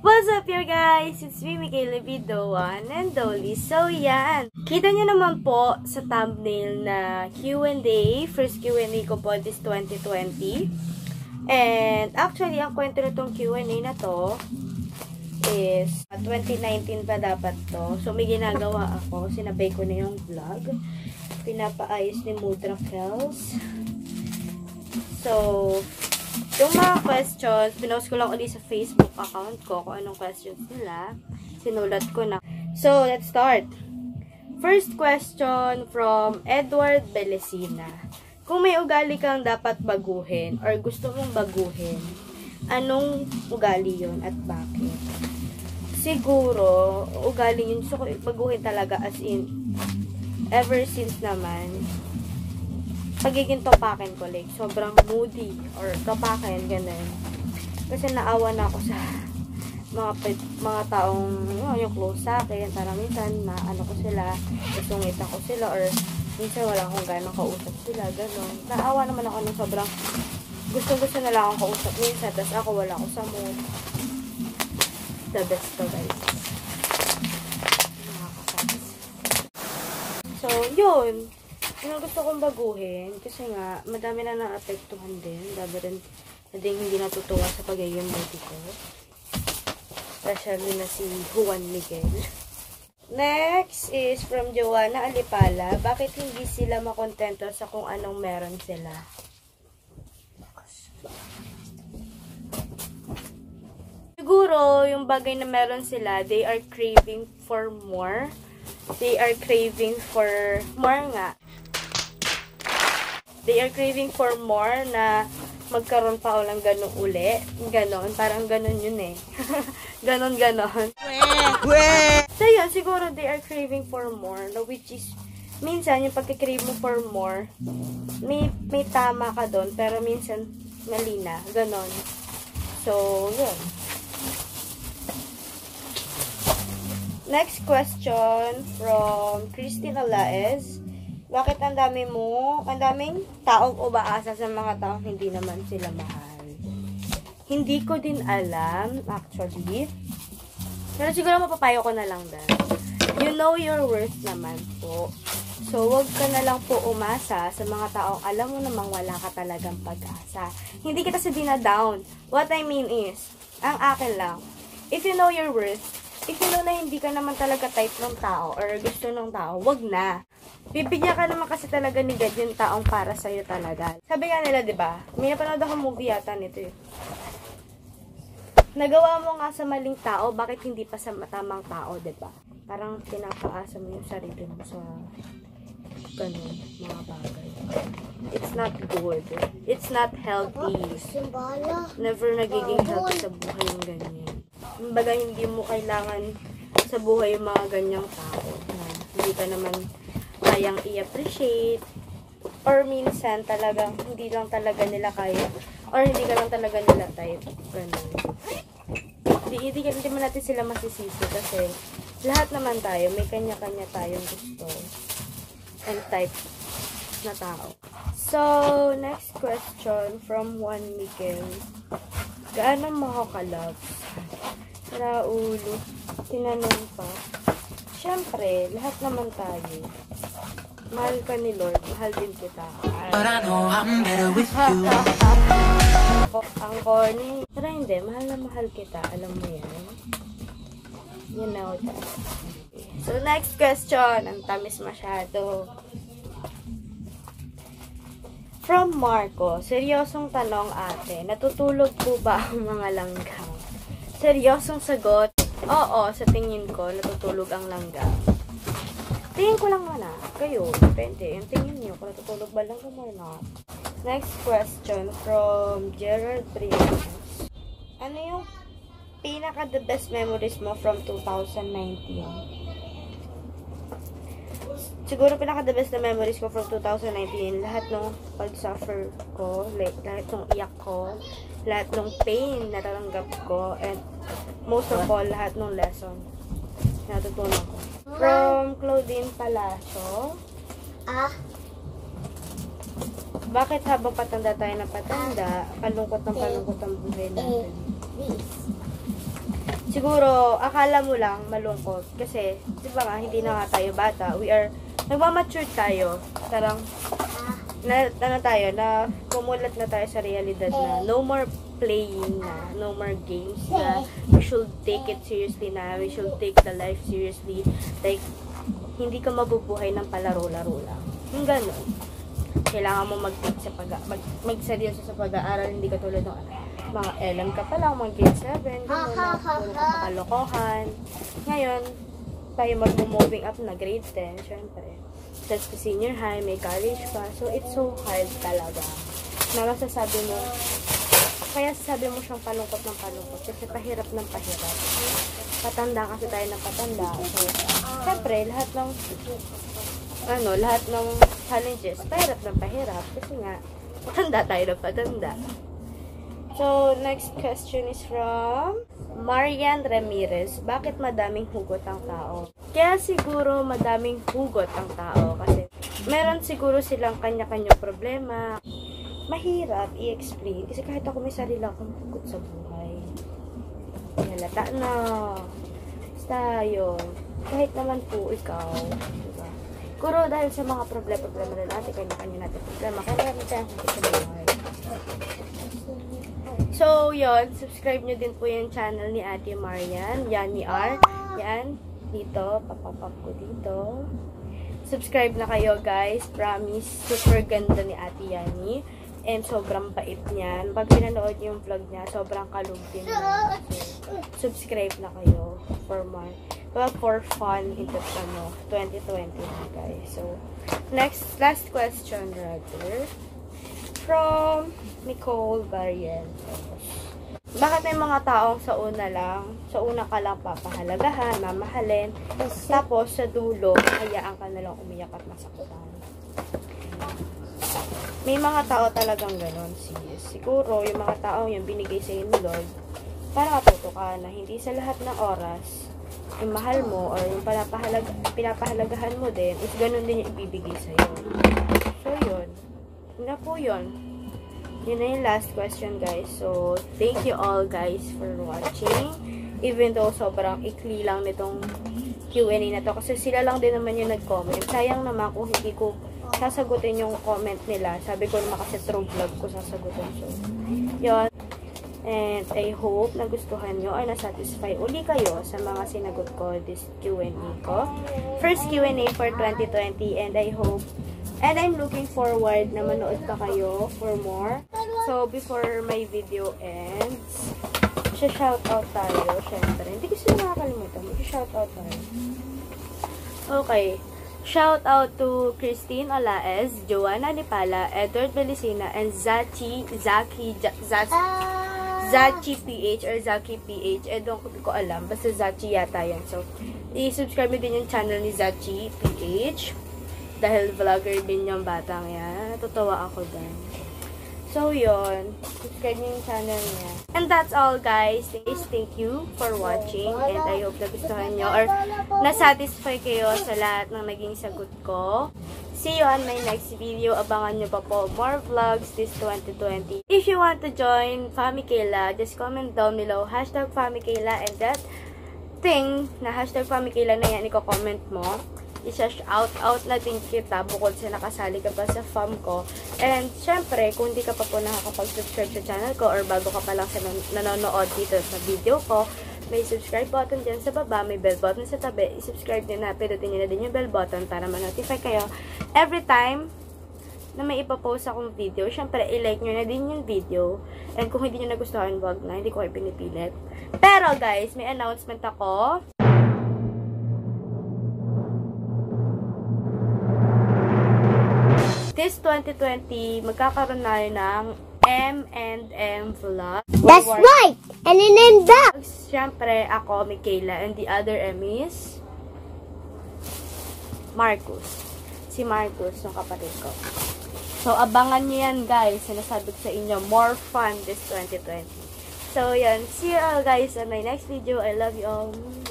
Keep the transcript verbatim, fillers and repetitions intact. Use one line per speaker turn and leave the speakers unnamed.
What's up you guys? It's me, Michaela B, the one and only. So yan, kita nyo naman po sa thumbnail na Q and A. First Q and A ko po this twenty twenty. And actually, ang kwento na tong Q and A na to is twenty nineteen pa dapat to. So may ginagawa ako, sinabay ko na yung vlog. Pinapaayos ni Mudra Kels. So, yung mga questions, pinost ko lang ulit sa Facebook account ko kung anong questions nila. Sinulat ko na. So, let's start. First question from Edward Belesina. Kung may ugali kang dapat baguhin or gusto mong baguhin, anong ugali yun at bakit? Siguro, ugali yun gusto ko baguhin talaga as in, ever since naman, pagiging topakin ko, like, sobrang moody, or topakin, ganun. Kasi naawa na ako sa mga mga taong, yun, yung close sa akin, parang minsan, na ano ko sila, isungitan ko sila, or minsan wala akong ganang kausap sila, ganun. Naawa naman ako ng sobrang, gusto-gusto na lang akong kausap minsan, tapos ako wala ako sa mood. The best to, guys. Nakakasabis. So, yun. Yung gusto kong baguhin, kasi nga, madami na naapektuhan din. Dami rin na din hindi natutuwa sa pagiging moody ko. Especially na si Juan Miguel. Next is from Joanna Alipala. Bakit hindi sila makontento sa kung anong meron sila? Siguro, yung bagay na meron sila, they are craving for more. They are craving for more nga. They are craving for more na magkaroon pa ulang ganun uli. Ganon. Parang ganon yun eh. Ganon, ganon. So yun, siguro they are craving for more. No, which is, minsan yung pagkikrave mo for more, may, may tama ka doon, pero minsan mali na. Ganon. So, yun. Next question from Christine Alaez. Bakit ang dami mo, ang daming taong umaasa sa mga taong hindi naman sila mahal? Hindi ko din alam, actually. Pero siguro mapapayo ko na lang din. You know your worth naman po. So, wag ka na lang po umasa sa mga taong alam mo namang wala ka talagang pag-asa. Hindi kita sa dina-down. What I mean is, ang akin lang, if you know your worth, if you know na hindi ka naman talaga type ng tao or gusto ng tao, wag na. Bibigyan ka naman kasi talaga ni God yung taong para sa'yo talaga. Sabi nga nila, diba? May napanood ako movie yata nito eh. Nagawa mo nga sa maling tao, bakit hindi pa sa matamang tao, diba? Parang pinapaasa mo yung sarili mo sa ganun, mga bagay. It's not good. It's not healthy. Never nagiging healthy sa buhay yung ganyan. Kumbaga, hindi mo kailangan sa buhay yung mga ganyang tao na hindi ka naman kayang i-appreciate, or minsan talagang hindi lang talaga nila kaya, or hindi ka lang talaga nila type. Ganun. Hindi, hindi, hindi mo natin sila masisisi kasi lahat naman tayo, may kanya-kanya tayong gusto and type na tao. So, next question from Juan Miguel. Gaano mo ako ka-love? Raulo, tinanong pa. Siyempre, lahat naman tayo. Mahal ka ni Lord, mahal din kita. But I know I'm better with you. Ang corny. Pero hindi, mahal na mahal kita. Alam mo yan. You know that. So, next question. Ang tamis masyado. From Marco. Seryosong tanong ate. Natutulog po ba ang mga langgam? Seryosong sagot. Oo, sa tingin ko, natutulog ang langgam. Tingin ko lang na. Kayo, depende. Yung tingin nyo, kung natutulog ba langgam or not. Next question from Gerald Prianos. Ano yung pinaka the best memories mo from two thousand nineteen? Siguro pinaka the best na memories ko from two thousand nineteen, lahat ng pag-suffer ko, like, lahat ng iyak ko, lahat ng pain na natanggap ko, and most of all, lahat ng lesson na natutunan ko. From Claudine Palacio. Ah? Bakit habang patanda tayo na patanda, palungkot ng palungkot ang buhay natin? siguro, akala mo lang malungkot. Kasi, di ba nga, hindi na nga tayo bata. We are, nagmamature tayo. Parang, na, ano tayo, na pumulat na tayo sa realidad na no more playing na, no more games na we should take it seriously na, we should take the life seriously. Like, hindi ka mabubuhay ng palaro-laro lang. Yung gano'n. Kailangan mo mag-take sa pag mag mag-seryoso sa pag-aaral, hindi ka tulad ng mga L M ka pa lang, mga grade seven, gano'n na, puro ka makalokohan. Ngayon, tayo mag-moving up na grade ten, syempre. Tapos sa senior high, may college pa. So, it's so hard talaga. Na masasabi mo, kaya sabi mo siyang palungkot ng palungkot. Kasi pahirap ng pahirap. Patanda kasi tayo ng patanda. So, syempre, lahat ng, ano, lahat ng challenges, pahirap ng pahirap. Kasi nga, patanda tayo ng patanda. So, next question is from Marian Ramirez. Bakit madaming hugot ang tao? Kaya siguro madaming hugot ang tao kasi meron siguro silang kanya-kanyang problema. Mahirap i-explain kasi kahit ako may sarili akong hugot sa buhay. Halata na. Basta yun. Kahit naman po ikaw, diba? Siguro dahil sa mga problema-problema na natin, kanya-kanya natin problema. Kaya natin tayong hugot sa buhay. So, yun. Subscribe nyo din po yung channel ni Ate Marian. Yani R. Yan. Dito. Papapap ko dito. Subscribe na kayo, guys. Promise. Super ganda ni Ate Yani. And sobrang bait niyan. Pag pinanood yung vlog niya, sobrang kalumpin niya. So, subscribe na kayo for more. Well, for fun into ano, twenty twenty na, guys. So, next, last question, rather. From Nicole Barrientos. Bakit may mga taong sa una lang, sa una ka lang papahalagahan, mamahalin, tapos sa dulo, hayaan ka na lang umiyak at masaktan? May mga tao talagang ganon, sis. Siguro, yung mga taong yung binigay sa iyo ni Lord, para matuto ka na hindi sa lahat ng oras, yung mahal mo, or yung pinapahalag, pinapahalagahan mo din, is ganon din yung ibibigay sa iyo. So, yun. Yun na po yun. Yun na yung last question, guys. So, thank you all, guys, for watching. Even though sobrang ikli lang nitong Q and A na to. Kasi sila lang din naman yung nag-comment. Sayang naman kung hindi ko sasagutin yung comment nila. Sabi ko naman kasi through vlog ko sasagutin. So, yun. And I hope na gustuhan nyo or nasatisfy uli kayo sa mga sinagot ko this Q and A ko. First Q and A for twenty twenty. And I hope And I'm looking forward na manood pa kayo for more. So, before my video ends, shoutout tayo, syempre. Hindi ko sila nakakalimutan. Shoutout tayo. Okay. Shoutout to Christine Olaez, Joanna Nipala, Edward Belicina, and Zachi, Zaki, Zachi, Zachi P H or Zaki P H. Eh, doon ko alam. Basta Zachi yata yan. So, i-subscribe mo din yung channel ni Zachi P H. Dahil vlogger din yung batang yan. Natutuwa ako din. So, yun. Subscribe niyo yung channel niya. And that's all, guys. Thank you for watching. And I hope na gustuhan nyo or nasatisfy kayo sa lahat ng naging sagot ko. See you on my next video. Abangan nyo pa po more vlogs this twenty twenty. If you want to join Fami Kayla, just comment down below. Hashtag Fami Kayla. And that thing na hashtag Fami Kayla na yan, i-comment mo. Isa-shout-out natin kita bukod sa nakasali ka pa sa fam ko. And, syempre, kung hindi ka pa po nakakapag-subscribe sa channel ko or bago ka pa lang sa nan nanonood dito sa video ko, may subscribe button dyan sa baba, may bell button sa tabi. I-subscribe nyo na, pinutin nyo na din yung bell button para ma-notify kayo every time na may ipapost akong video. Syempre, i-like nyo na din yung video. And kung hindi nyo nagustuhan, wag na. Hindi ko kayo pinipilit. Pero, guys, may announcement ako. This twenty twenty, magkakaroon na ng M and M vlog.
That's right! And then in that!
Siyempre, ako, Michaela, and the other M is Marcus. Si Marcus, yung kapatid ko. So, abangan nyo yan, guys. Sinasabi ko sa inyo, more fun this twenty twenty. So, yan. See you all, guys, on my next video. I love you all.